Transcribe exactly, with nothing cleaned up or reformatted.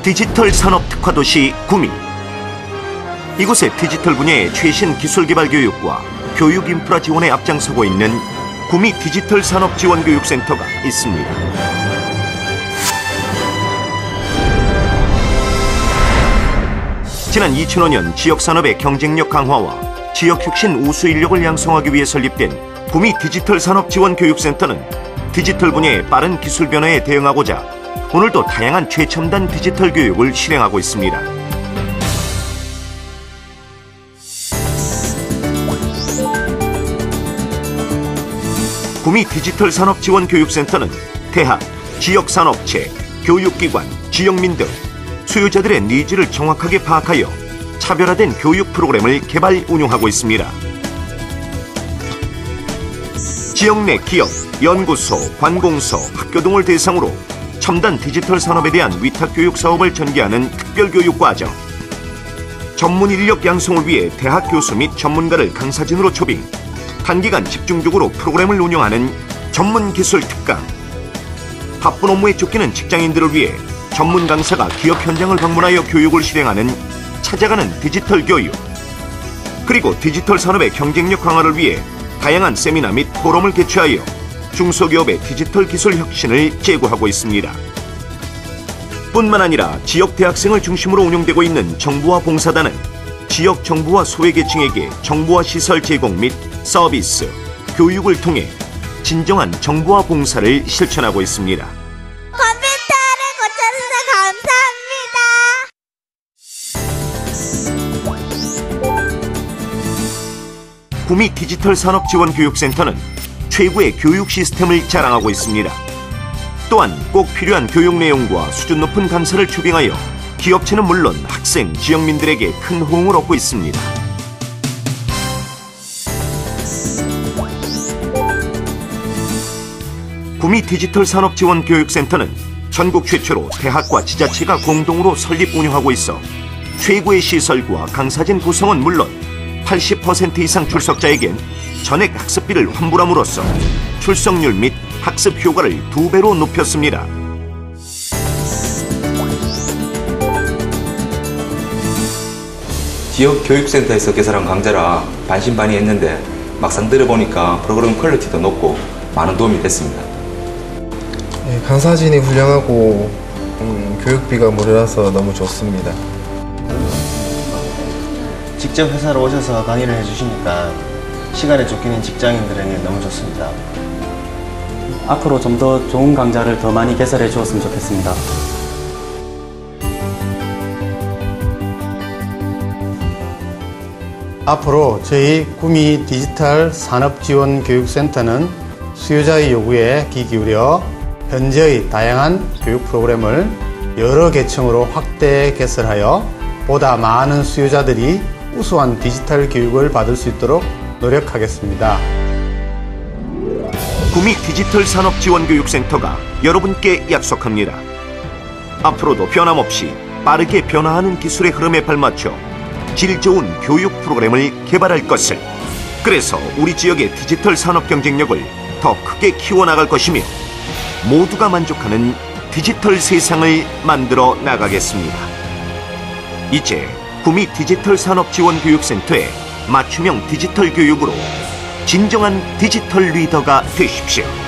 디지털 산업 특화도시 구미. 이곳에 디지털 분야의 최신 기술 개발 교육과 교육 인프라 지원에 앞장서고 있는 구미 디지털 산업 지원 교육센터가 있습니다. 지난 이천오 년 지역 산업의 경쟁력 강화와 지역 혁신 우수 인력을 양성하기 위해 설립된 구미 디지털 산업 지원 교육센터는 디지털 분야의 빠른 기술 변화에 대응하고자 오늘도 다양한 최첨단 디지털 교육을 실행하고 있습니다. 구미 디지털 산업 지원 교육센터는 대학, 지역 산업체, 교육기관, 지역민 등 수요자들의 니즈를 정확하게 파악하여 차별화된 교육 프로그램을 개발 운영하고 있습니다. 지역 내 기업, 연구소, 관공서, 학교 등을 대상으로 첨단 디지털 산업에 대한 위탁 교육 사업을 전개하는 특별교육 과정, 전문 인력 양성을 위해 대학 교수 및 전문가를 강사진으로 초빙, 단기간 집중적으로 프로그램을 운영하는 전문 기술 특강, 바쁜 업무에 쫓기는 직장인들을 위해 전문 강사가 기업 현장을 방문하여 교육을 실행하는 찾아가는 디지털 교육, 그리고 디지털 산업의 경쟁력 강화를 위해 다양한 세미나 및 포럼을 개최하여 중소기업의 디지털 기술 혁신을 제고하고 있습니다. 뿐만 아니라 지역 대학생을 중심으로 운영되고 있는 정부와 봉사단은 지역 정부와 소외계층에게 정부와 시설 제공 및 서비스, 교육을 통해 진정한 정부와 봉사를 실천하고 있습니다. 컴퓨터를 고쳐주셔서 감사합니다. 구미 디지털 산업 지원 교육센터는 최고의 교육 시스템을 자랑하고 있습니다. 또한 꼭 필요한 교육 내용과 수준 높은 강사를 초빙하여 기업체는 물론 학생, 지역민들에게 큰 호응을 얻고 있습니다. 구미 디지털 산업 지원 교육센터는 전국 최초로 대학과 지자체가 공동으로 설립 운영하고 있어 최고의 시설과 강사진 구성은 물론 팔십 퍼센트 이상 출석자에겐 전액 학습비를 환불함으로써 출석률 및 학습 효과를 두 배로 높였습니다. 지역 교육센터에서 개설한 강좌라 반신반의했는데 막상 들어보니까 프로그램 퀄리티도 높고 많은 도움이 됐습니다. 네, 강사진이 훌륭하고 음, 교육비가 무료라서 너무 좋습니다. 직접 회사로 오셔서 강의를 해주시니까 시간에 쫓기는 직장인들에게 너무 좋습니다. 앞으로 좀 더 좋은 강좌를 더 많이 개설해 주었으면 좋겠습니다. 앞으로 저희 구미 디지털 산업지원교육센터는 수요자의 요구에 귀 기울여 현재의 다양한 교육 프로그램을 여러 계층으로 확대 개설하여 보다 많은 수요자들이 우수한 디지털 교육을 받을 수 있도록 노력하겠습니다. 구미 디지털 산업 지원 교육센터가 여러분께 약속합니다. 앞으로도 변함없이 빠르게 변화하는 기술의 흐름에 발맞춰 질 좋은 교육 프로그램을 개발할 것을, 그래서 우리 지역의 디지털 산업 경쟁력을 더 크게 키워나갈 것이며 모두가 만족하는 디지털 세상을 만들어 나가겠습니다. 이제 구미 디지털 산업 지원 교육센터의 맞춤형 디지털 교육으로 진정한 디지털 리더가 되십시오.